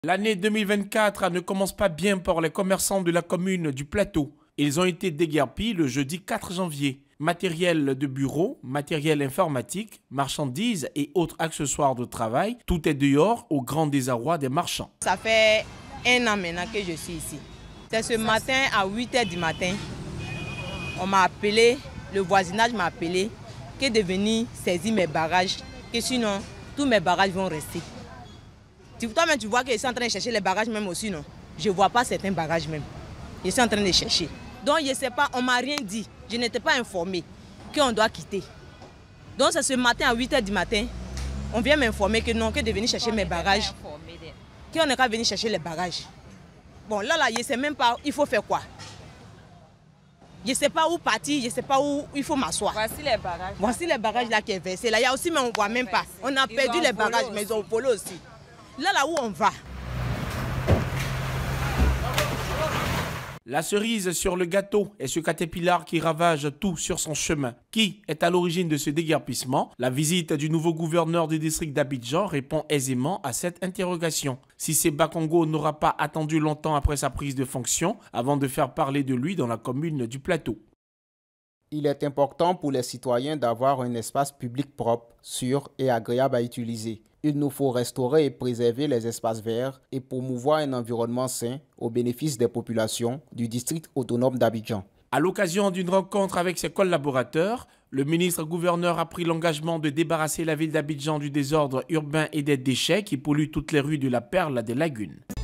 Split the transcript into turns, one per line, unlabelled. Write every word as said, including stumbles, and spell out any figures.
L'année deux mille vingt-quatre ne commence pas bien pour les commerçants de la commune du Plateau. Ils ont été déguerpis le jeudi quatre janvier. Matériel de bureau, matériel informatique, marchandises et autres accessoires de travail, tout est dehors au grand désarroi des marchands.
Ça fait un an maintenant que je suis ici. C'est ce matin à huit heures du matin, on m'a appelé, le voisinage m'a appelé, que de venir saisir mes bagages, que sinon tous mes bagages vont rester. Toi-même, tu vois que je suis en train de chercher les bagages même aussi, non? Je ne vois pas certains bagages même. Je suis en train de chercher. Donc, je ne sais pas, on ne m'a rien dit. Je n'étais pas informée qu'on doit quitter. Donc, c'est ce matin à huit heures du matin, on vient m'informer que non, que de venir chercher mes bagages. Qu'on n'est qu'à venir chercher les bagages. Bon, là, là, je ne sais même pas, il faut faire quoi. Je ne sais pas où partir, je ne sais pas où il faut m'asseoir.
Voici les bagages.
Voici les bagages là qui est versé. Là, il y a aussi, mais on ne voit même pas. On a perdu les bagages, mais ils ont volé aussi. Là, là où on va.
La cerise sur le gâteau est ce caterpillar qui ravage tout sur son chemin. Qui est à l'origine de ce déguerpissement? La visite du nouveau gouverneur du district d'Abidjan répond aisément à cette interrogation. Cissé Bakongo n'aura pas attendu longtemps après sa prise de fonction avant de faire parler de lui dans la commune du Plateau.
Il est important pour les citoyens d'avoir un espace public propre, sûr et agréable à utiliser. Il nous faut restaurer et préserver les espaces verts et promouvoir un environnement sain au bénéfice des populations du district autonome d'Abidjan.
À l'occasion d'une rencontre avec ses collaborateurs, le ministre-gouverneur a pris l'engagement de débarrasser la ville d'Abidjan du désordre urbain et des déchets qui polluent toutes les rues de la Perle des Lagunes.